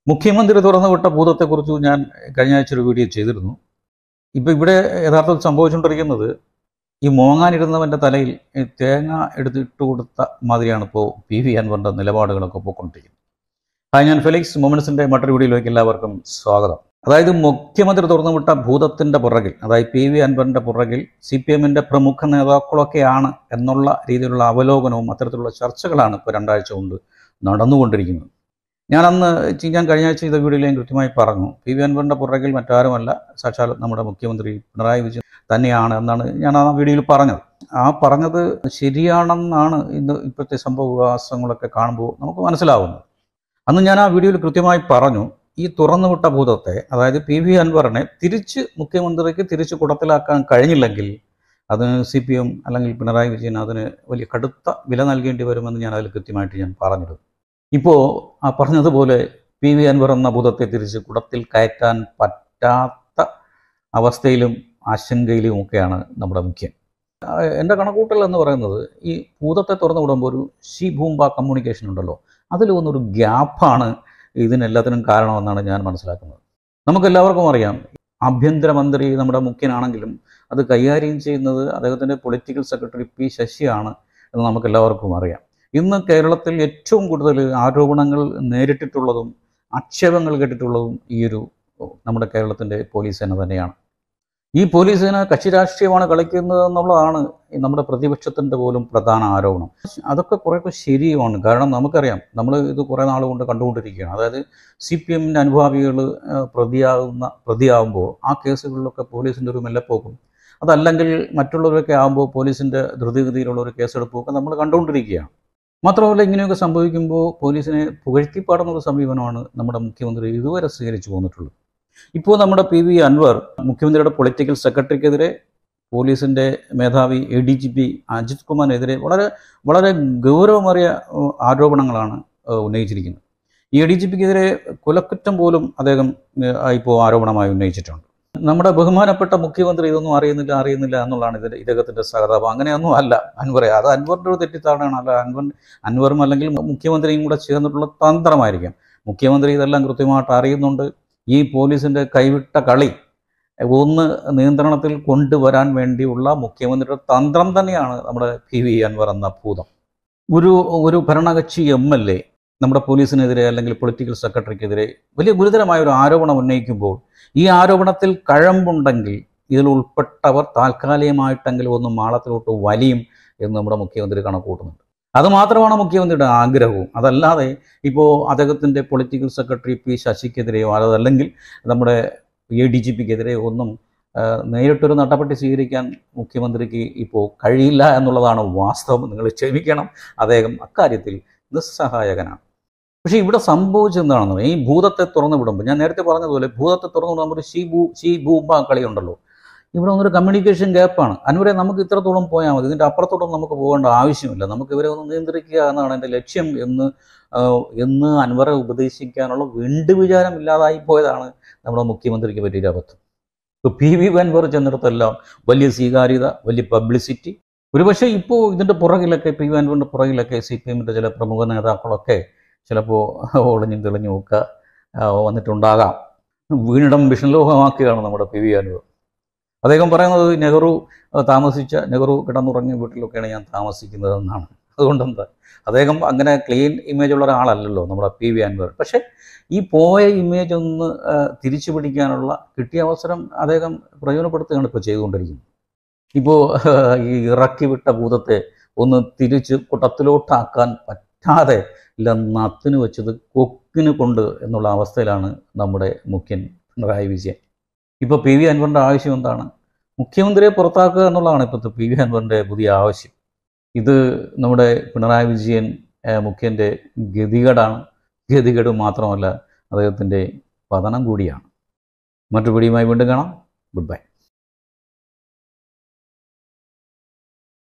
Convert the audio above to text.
മുഖ്യമന്ത്രി തുറന്നുവിട്ട ഭൂതത്തെക്കുറിച്ച് ഞാൻ കഴിഞ്ഞ ആഴ്ച ഒരു വീഡിയോ ചെയ്തിരുന്നു. ഇപ്പോൾ ഇവിടെ യഥാർത്ഥത്തിൽ സംഭവിച്ചുകൊണ്ടിരിക്കുന്നത് ഈ മോങ്ങാനിരുന്നവൻ്റെ തലയിൽ തേങ്ങ എടുത്തിട്ട് കൊടുത്ത മാതിരിയാണ് ഇപ്പോൾ PV അൻവറിൻ്റെ നിലപാടുകളൊക്കെ പോയിക്കൊണ്ടിരിക്കുന്നത്. ഹായ്, ഞാൻ ഫെലിക്സ് മൊമെൻറ്റ്സിൻ്റെ മറ്റൊരു വീഡിയോയിലേക്ക് എല്ലാവർക്കും സ്വാഗതം. അതായത് മുഖ്യമന്ത്രി തുറന്നുവിട്ട ഭൂതത്തിൻ്റെ പുറകിൽ, അതായത് PV അൻവറിൻ്റെ പുറകിൽ CPM-ൻ്റെ പ്രമുഖ നേതാക്കളൊക്കെയാണ് എന്നുള്ള രീതിയിലുള്ള അവലോകനവും അത്തരത്തിലുള്ള ചർച്ചകളാണ് ഇപ്പോൾ രണ്ടാഴ്ച കൊണ്ട് നടന്നുകൊണ്ടിരിക്കുന്നത്. ഞാൻ കഴിഞ്ഞ ആഴ്ച ചെയ്ത വീഡിയോയിൽ ഞാൻ കൃത്യമായി പറഞ്ഞു, PV അൻവറിൻ്റെ പുറകിൽ മറ്റാരുമല്ല, സാക്ഷാൽ നമ്മുടെ മുഖ്യമന്ത്രി പിണറായി വിജയൻ തന്നെയാണ് എന്നാണ് ഞാൻ ആ വീഡിയോയിൽ പറഞ്ഞത്. ആ പറഞ്ഞത് ശരിയാണെന്നാണ് ഇപ്പോഴത്തെ സംഭവ വികാസങ്ങളൊക്കെ കാണുമ്പോൾ നമുക്ക് മനസ്സിലാവുന്നത്. അന്ന് ഞാൻ ആ വീഡിയോയിൽ കൃത്യമായി പറഞ്ഞു, ഈ തുറന്നുവിട്ട ഭൂതത്തെ, അതായത് PV അൻവറിനെ മുഖ്യമന്ത്രിക്ക് തിരിച്ച് കുടത്തിലാക്കാൻ കഴിഞ്ഞില്ലെങ്കിൽ അത് CPM അല്ലെങ്കിൽ പിണറായി വിജയൻ അതിന് വലിയ കടുത്ത വില നൽകേണ്ടി വരുമെന്ന് ഞാൻ അതിൽ കൃത്യമായിട്ട് ഞാൻ പറഞ്ഞിരുന്നു. ഇപ്പോൾ ആ പറഞ്ഞതുപോലെ PV അൻവർ എന്ന ഭൂതത്തെ തിരിച്ച് കുടത്തിൽ കയറ്റാൻ പറ്റാത്ത അവസ്ഥയിലും ആശങ്കയിലുമൊക്കെയാണ് നമ്മുടെ മുഖ്യൻ. എൻ്റെ കണക്കൂട്ടൽ എന്ന് പറയുന്നത്, ഈ ഭൂതത്തെ തുറന്നു വിടുമ്പോൾ ഒരു ഭൂമ്പ കമ്മ്യൂണിക്കേഷൻ ഉണ്ടല്ലോ, അതിൽ വന്നൊരു ഗ്യാപ്പാണ് ഇതിനെല്ലാത്തിനും കാരണമെന്നാണ് ഞാൻ മനസ്സിലാക്കുന്നത്. നമുക്കെല്ലാവർക്കും അറിയാം, ആഭ്യന്തരമന്ത്രി നമ്മുടെ മുഖ്യനാണെങ്കിലും അത് കൈകാര്യം ചെയ്യുന്നത് അദ്ദേഹത്തിൻ്റെ പൊളിറ്റിക്കൽ സെക്രട്ടറി P ശശിയാണ് എന്ന് നമുക്കെല്ലാവർക്കും അറിയാം. ഇന്ന് കേരളത്തിൽ ഏറ്റവും കൂടുതൽ ആരോപണങ്ങൾ നേരിട്ടിട്ടുള്ളതും ആക്ഷേപങ്ങൾ കേട്ടിട്ടുള്ളതും നമ്മുടെ കേരളത്തിൻ്റെ പോലീസ് സേന തന്നെയാണ്. ഈ പോലീസ് സേന കക്ഷി രാഷ്ട്രീയമാണ് കളിക്കുന്നത് എന്നുള്ളതാണ് നമ്മുടെ പ്രതിപക്ഷത്തിൻ്റെ പോലും പ്രധാന ആരോപണം. അതൊക്കെ കുറേയൊക്കെ ശരിയുമാണ്. കാരണം നമുക്കറിയാം, നമ്മൾ ഇത് കുറേ നാൾ കൊണ്ട് കണ്ടുകൊണ്ടിരിക്കുകയാണ്. അതായത് CPM-ൻ്റെ അനുഭാവികൾ പ്രതിയാകുമ്പോൾ ആ കേസുകളിലൊക്കെ പോലീസിൻ്റെ ഒരു മെല്ലെപ്പോക്കും, അതല്ലെങ്കിൽ മറ്റുള്ളവരൊക്കെ ആകുമ്പോൾ പോലീസിൻ്റെ ധൃതിഗതിയിലുള്ള ഒരു കേസെടുപ്പൊക്കെ നമ്മൾ കണ്ടുകൊണ്ടിരിക്കുകയാണ്. മാത്രമല്ല, ഇങ്ങനെയൊക്കെ സംഭവിക്കുമ്പോൾ പോലീസിനെ പുകഴ്ത്തിപ്പാടുന്നൊരു സമീപനമാണ് നമ്മുടെ മുഖ്യമന്ത്രി ഇതുവരെ സ്വീകരിച്ചു പോന്നിട്ടുള്ളത്. ഇപ്പോൾ നമ്മുടെ PV അൻവർ മുഖ്യമന്ത്രിയുടെ പൊളിറ്റിക്കൽ സെക്രട്ടറിക്കെതിരെ, പോലീസിൻ്റെ മേധാവി ADGP അജിത് കുമാറിനെതിരെ വളരെ വളരെ ഗൗരവമേറിയ ആരോപണങ്ങളാണ് ഉന്നയിച്ചിരിക്കുന്നത്. ഈ ADGPക്കെതിരെ കൊലക്കുറ്റം പോലും അദ്ദേഹം ഇപ്പോൾ ആരോപണമായി ഉന്നയിച്ചിട്ടുണ്ട്. നമ്മുടെ ബഹുമാനപ്പെട്ട മുഖ്യമന്ത്രി ഇതൊന്നും അറിയുന്നില്ല എന്നുള്ളതാണ് ഇദ്ദേഹത്തിൻ്റെ സഹതാപം. അങ്ങനെയൊന്നും അല്ല അൻവറെ, അത് അൻവറിൻ്റെ ഒരു തെറ്റിദ്ധാരണയാണ്. അല്ല, അൻവറും അല്ലെങ്കിൽ മുഖ്യമന്ത്രിയും കൂടെ ചേർന്നിട്ടുള്ള തന്ത്രമായിരിക്കാം. മുഖ്യമന്ത്രി ഇതെല്ലാം കൃത്യമായിട്ട് അറിയുന്നുണ്ട്. ഈ പോലീസിൻ്റെ കൈവിട്ട കളി ഒന്ന് നിയന്ത്രണത്തിൽ കൊണ്ടുവരാൻ വേണ്ടിയുള്ള മുഖ്യമന്ത്രിയുടെ തന്ത്രം തന്നെയാണ് നമ്മുടെ PV അൻവർ എന്ന ഭൂതം. ഒരു ഭരണകക്ഷി MLA നമ്മുടെ പോലീസിനെതിരെ അല്ലെങ്കിൽ പൊളിറ്റിക്കൽ സെക്രട്ടറിക്കെതിരെ വലിയ ഗുരുതരമായ ഒരു ആരോപണം ഉന്നയിക്കുമ്പോൾ, ഈ ആരോപണത്തിൽ കഴമ്പുണ്ടെങ്കിൽ ഇതിൽ ഉൾപ്പെട്ടവർ താൽക്കാലികമായിട്ടെങ്കിലും ഒന്ന് മാളത്തിലോട്ട് വലിയും എന്ന് നമ്മുടെ മുഖ്യമന്ത്രി കണക്കൂട്ടുന്നുണ്ട്. അതുമാത്രമാണ് മുഖ്യമന്ത്രിയുടെ ആഗ്രഹവും. അതല്ലാതെ ഇപ്പോൾ അദ്ദേഹത്തിൻ്റെ പൊളിറ്റിക്കൽ സെക്രട്ടറി P ശശിക്കെതിരെയോ അതല്ലെങ്കിൽ നമ്മുടെ ADGPക്കെതിരെയോ ഒന്നും നേരിട്ടൊരു നടപടി സ്വീകരിക്കാൻ മുഖ്യമന്ത്രിക്ക് ഇപ്പോൾ കഴിയില്ല എന്നുള്ളതാണ് വാസ്തവം. നിങ്ങൾ ക്ഷമിക്കണം, അദ്ദേഹം അക്കാര്യത്തിൽ നിസ്സഹായകനാണ്. പക്ഷേ ഇവിടെ സംഭവിച്ചെന്താണെന്ന് പറയാം, ഈ ഭൂതത്തെ തുറന്നു വിടുമ്പോൾ, ഞാൻ നേരത്തെ പറഞ്ഞതുപോലെ ഭൂതത്തെ തുറന്നു വിടുമ്പോൾ ഒരു ഭൂമ്പ കളി ഉണ്ടല്ലോ, ഇവിടെ ഒന്നൊരു കമ്മ്യൂണിക്കേഷൻ ഗ്യാപ്പാണ്. അൻവരെ, നമുക്ക് ഇത്രത്തോളം പോയാൽ മതി, ഇതിൻ്റെ അപ്പുറത്തോളം നമുക്ക് പോകേണ്ട ആവശ്യമില്ല, നമുക്ക് ഇവരെ ഒന്ന് നിയന്ത്രിക്കുക എന്നാണ് എൻ്റെ ലക്ഷ്യം എന്ന് അൻവറെ ഉപദേശിക്കാനുള്ള വിചാരം ഇല്ലാതായി പോയതാണ് നമ്മുടെ മുഖ്യമന്ത്രിക്ക് പറ്റിയ അബദ്ധം. ഇപ്പോൾ PV അൻവർ ചെന്നിടത്തെല്ലാം വലിയ സ്വീകാര്യത, വലിയ പബ്ലിസിറ്റി. ഒരുപക്ഷെ ഇപ്പോൾ ഇതിൻ്റെ പുറകിലൊക്കെ, PV അൻവറിൻ്റെ പുറകിലൊക്കെ CPM-ൻ്റെ ചില പ്രമുഖ നേതാക്കളൊക്കെ ചിലപ്പോൾ ഒളിഞ്ഞും തെളിഞ്ഞും ഒക്കെ വന്നിട്ടുണ്ടാകാം. വീണിടം വിഷ്ണുലോകമാക്കുകയാണ് നമ്മുടെ PV അൻവർ. അദ്ദേഹം പറയുന്നത്, നെഹ്റു കിടന്നുറങ്ങിയ വീട്ടിലൊക്കെയാണ് ഞാൻ താമസിക്കുന്നതെന്നാണ്. അതുകൊണ്ടെന്താ, അദ്ദേഹം അങ്ങനെ ക്ലീൻ ഇമേജ് ഉള്ള ഒരാളല്ലല്ലോ നമ്മുടെ PV അൻവർ. പക്ഷേ ഈ പോയ ഇമേജ് ഒന്ന് തിരിച്ചു പിടിക്കാനുള്ള കിട്ടിയ അവസരം അദ്ദേഹം പ്രയോജനപ്പെടുത്തുകയാണ് ഇപ്പോൾ ചെയ്തുകൊണ്ടിരിക്കുന്നത്. ഇപ്പോൾ ഈ ഇറക്കി വിട്ട ഭൂതത്തെ ഒന്ന് തിരിച്ച് കുട്ടത്തിലോട്ടാക്കാൻ പറ്റാതെ നത്തിന് വെച്ചത് കൊക്കിന് കൊണ്ട് എന്നുള്ള അവസ്ഥയിലാണ് നമ്മുടെ മുഖ്യൻ പിണറായി വിജയൻ. ഇപ്പോൾ PV അൻവറിൻ്റെ ആവശ്യം എന്താണ്? മുഖ്യമന്ത്രിയെ പുറത്താക്കുക എന്നുള്ളതാണ് ഇപ്പോഴത്തെ PV അൻവറിൻ്റെ പുതിയ ആവശ്യം. ഇത് നമ്മുടെ പിണറായി വിജയൻ മുഖ്യൻ്റെ ഗതികേട് മാത്രമല്ല, അദ്ദേഹത്തിൻ്റെ പതനം കൂടിയാണ്. മറ്റു വീഡിയോയുമായി വീണ്ടും കാണാം. Good by.